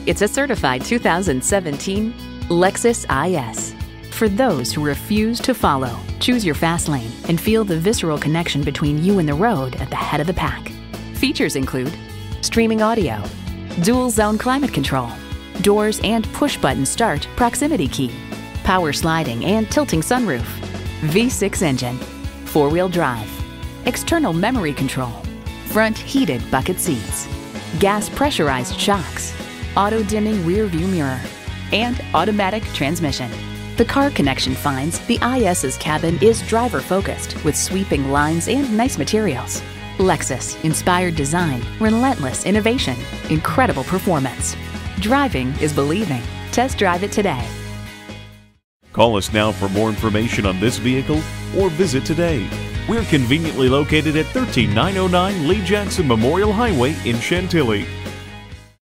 It's a certified 2017 Lexus IS. For those who refuse to follow, choose your fast lane and feel the visceral connection between you and the road at the head of the pack. Features include streaming audio, dual zone climate control, doors and push-button start proximity key, power sliding and tilting sunroof, V6 engine, four-wheel drive, external memory control, front heated bucket seats, gas pressurized shocks, auto-dimming rear view mirror, and automatic transmission. The Car Connection finds the IS's cabin is driver-focused with sweeping lines and nice materials. Lexus, inspired design, relentless innovation, incredible performance. Driving is believing. Test drive it today. Call us now for more information on this vehicle or visit today. We're conveniently located at 13909 Lee Jackson Memorial Highway in Chantilly.